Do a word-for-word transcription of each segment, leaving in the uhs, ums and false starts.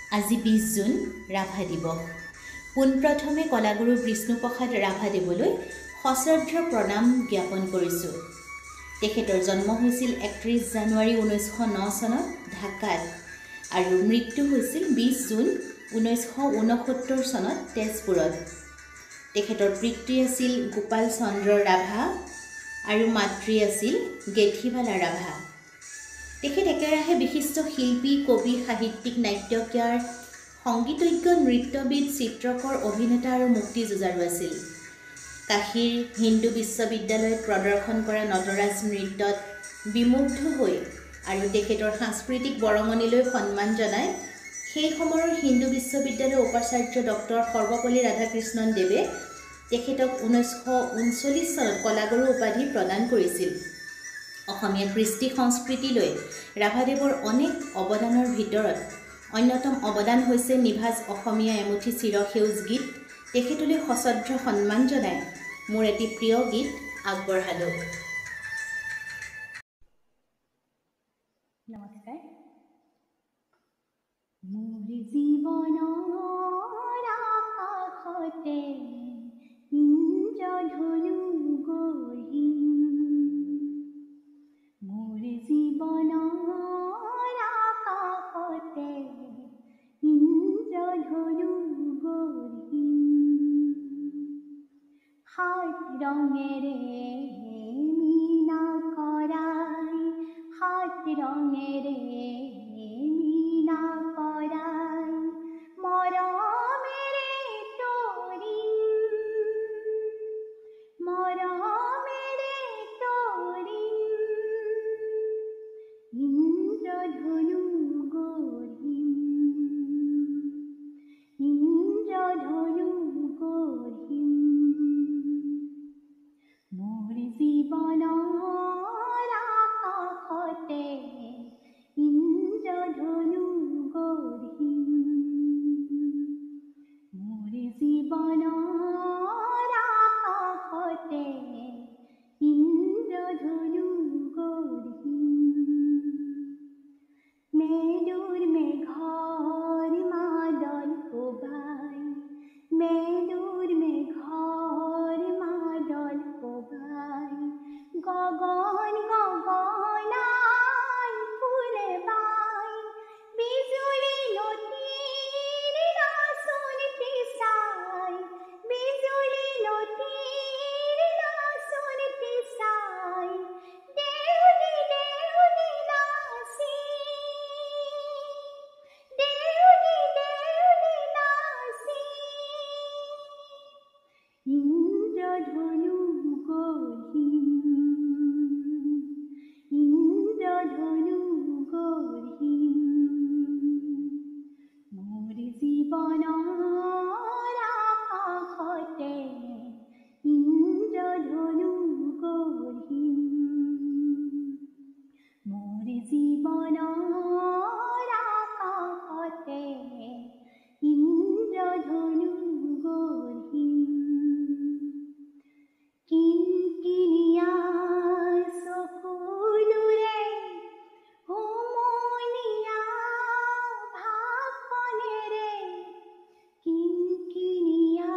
আজি বিশ জুন ৰাভা দিৱস। পোনপ্ৰথমে কলাগুৰু বিষ্ণুপ্ৰসাদ ৰাভাদেৱলৈ সশ্ৰদ্ধ প্ৰণাম জ্ঞাপন কৰিছোঁ। তেখেতৰ জন্ম হৈছিল একত্ৰিছ জানুৱাৰী ঊনৈছশ ন চনত ঢাকাত আৰু মৃত্যু হৈছিল বিশ জুন ঊনৈছশ ঊনসত্তৰ চনত তেজপুৰত। তেখেতৰ পিতৃ আছিল গোপাল চন্দ্ৰ ৰাভা আৰু মাতৃ আছিল গেথিবালা ৰাভা। তেখেত একেৰাহে বিশিষ্ট শিল্পী, কবি, সাহিত্যিক, নাট্যকাৰ, সংগীতজ্ঞ, নৃত্যবিদ, চিত্ৰকৰ, অভিনেতা আৰু মুক্তিযুঁজাৰু আছিল। কাশীৰ হিন্দু বিশ্ববিদ্যালয়ত প্ৰদৰ্শন কৰা নটৰাজ নৃত্যত বিমুগ্ধ হৈ আৰু তেখেতৰ সাংস্কৃতিক বৰঙণিলৈ সন্মান জনাই সেই সময়ৰ হিন্দু বিশ্ববিদ্যালয়ৰ উপাচাৰ্য ডক্টৰ সৰ্বপল্লী ৰাধাকৃষ্ণন দেৱে তেখেতক ঊনৈছশ ঊনচল্লিছ চনত কলাগুৰু উপাধি প্ৰদান কৰিছিল। অসমীয়া কৃষ্টি সংস্কৃতিলৈ ৰাভাদেৱৰ অনেক অৱদানৰ ভিতৰত অন্যতম অৱদান হৈছে নিভাজ অসমীয়া এমুঠি চিৰসেউজ গীত। তেখেতলৈ সশ্ৰদ্ধ সন্মান জনাই মোৰ এটি প্ৰিয় গীত আগবঢ়ালোঁ। নমস্কাৰ। মোৰ জীৱনৰ আকাশতে ইন্দ্ৰধনু গঢ়িম, মোৰ জীৱনৰ আকাশতে ইন্দ্ৰধনু গঢ়িম, সাত ৰঙেৰে মীনা কৰাই, সাত ৰঙেৰে মীনা কৰাই মৰমেৰে তৰিম, মৰমেৰে তৰিম, ইন্দ্ৰধনু গঢ়িম, ইন্দ্ৰধনু গঢ়িম, মোৰ জীৱনৰ আকাশতে ইন্দ্ৰধনু গঢ়িম, মোৰ জীৱনৰ আকাশতে ইন্দ্ৰধনু গঢ়িম, মেদুৰ মেঘৰ মাদল শোভাই, মেদুৰ মেঘৰ মাদল শোভাই গগন গগনাই ফুলে বাই, বিজুলী নদীৰ নাচনি চাই, বিজুলী নদীৰ নাচনি চাই দেউলী দেউলী নাচি, দেউলী দেউলী নাচি, ইন্দ্ৰধনু গঢ়িম, ইন্দ্ৰধনু গঢ়িম, মোৰ জীৱনৰ আকাশতে ইন্দ্ৰধনু গঢ়িম, মোৰ জীৱনৰ আকাশতে ইন্দ্ৰধনু গঢ়িম, কিনকিনিয়া চকুলোৰে হুমুনিয়া ভাষণেৰে, কিনকিনিয়া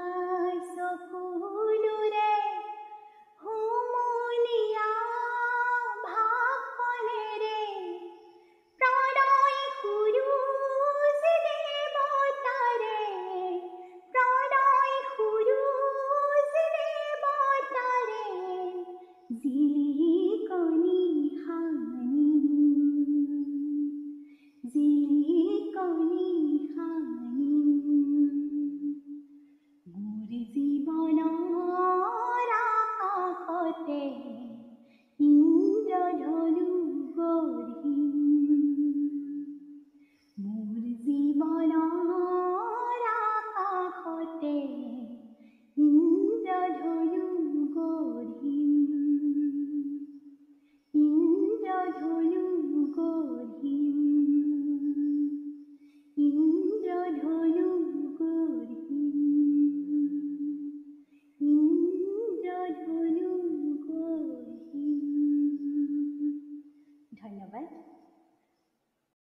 চকুলোৰে হুমুনিয়া ভাষণেৰে প্ৰণয় সুৰুজ দেৱতাৰে, প্ৰণয় সুৰুজ দেৱতাৰে জিলিকনি সানিম, জিলিকনি সানিম,